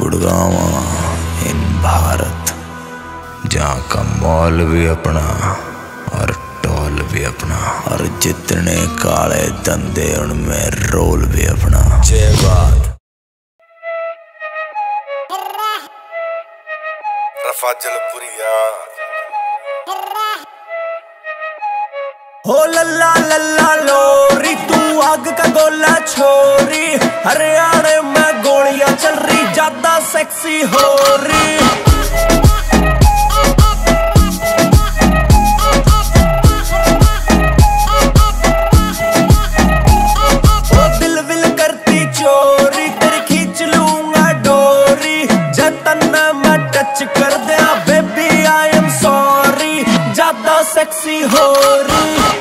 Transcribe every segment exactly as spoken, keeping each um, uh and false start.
गुड़गांव इन भारत, जहाँ का मॉल भी अपना और टोल भी अपना, और जितने काले धंधे उनमें रोल भी अपना। जय बात। रफाजलपुरिया हो लल्ला लल्ला लोरी, तू आग का गोला छोरी, हरियाणा में गोलियां चल रही, ज्यादा सेक्सी हो रही। ओ दिल विल करती चोरी, तेरी खींच लूंगा डोरी, जतन मैं टच कर दिया बेबी आई एम सॉरी, ज्यादा सेक्सी हो रही।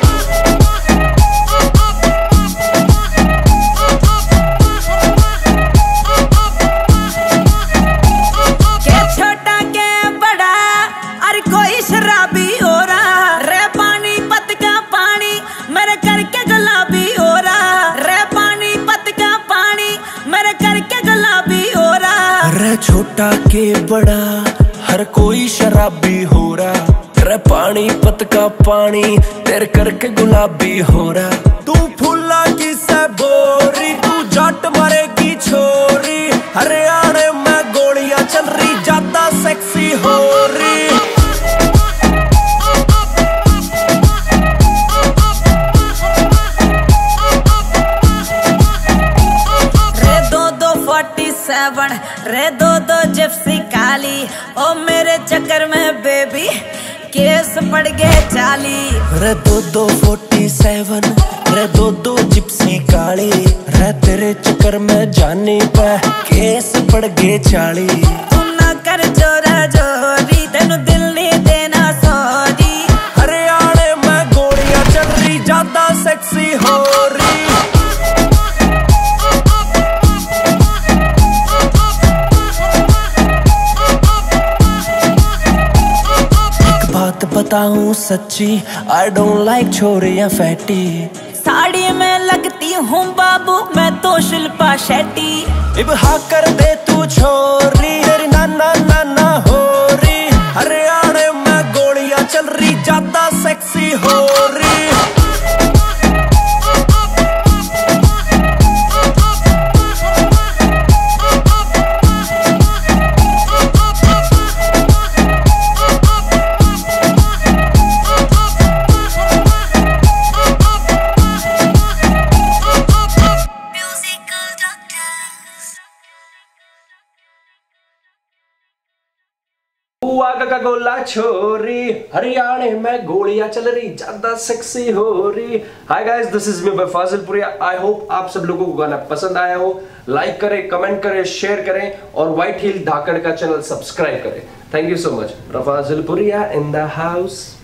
छोटा के बड़ा हर कोई शराबी हो रहा, रे पानी पत का पानी तेरे करके गुलाबी हो रहा। तू फूला की से बोरी, तू जट मरेगी छोरी, हरियाणा में गोलियां चल रही, ज्यादा सेक्सी हो रही। सेवन रे दो दो जिप्सी काली, ओ मेरे चक्कर में बेबी केस पड़ गए चाली। रे दो दो फोर्टी सेवन रे दो दो जिप्सी काली, रे तेरे चक्कर में जानी पे केस पड़ गए चाली। तू ना कर जोरा जोरी, तेनू दिल नहीं देना सॉरी, हरियाणा में गोलियां चल रही, ज्यादा सेक्सी हो रही। बताऊं सच्ची, आई डोंट लाइक छोरियां फैटी, साड़ी में लगती हूँ बाबू मैं तो शिल्पा शेट्टी। इब हाँ कर दे तू छोरी, तेरी नाना नाना हो रही, हरियाणा में गोलियां चल रही, ज्यादा सेक्सी हो रही। आग का गोला छोरी, हरियाणा में गोलियां चल रही, ज्यादा सेक्सी हो रही। Hi guys, this is me by Fazilpuria. I hope आप सब लोगों को गाना पसंद आया हो। लाइक करें, कमेंट करें, शेयर करें और व्हाइट हिल धाकड़ का चैनल सब्सक्राइब करें। Thank you so much. Fazilpuria in the house.